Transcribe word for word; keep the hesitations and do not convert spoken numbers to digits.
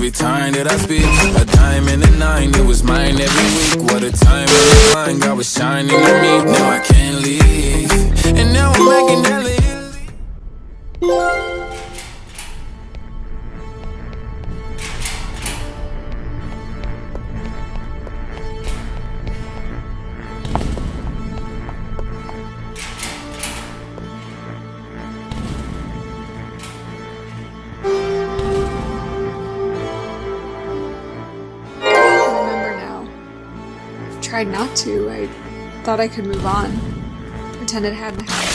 every time that I speak. A dime and a nine, it was mine every week. What a time in the mind, God was shining on me. Now I can't leave, and now I'm making hella Italy. Tried not to. I thought I could move on. Pretend it hadn't happened.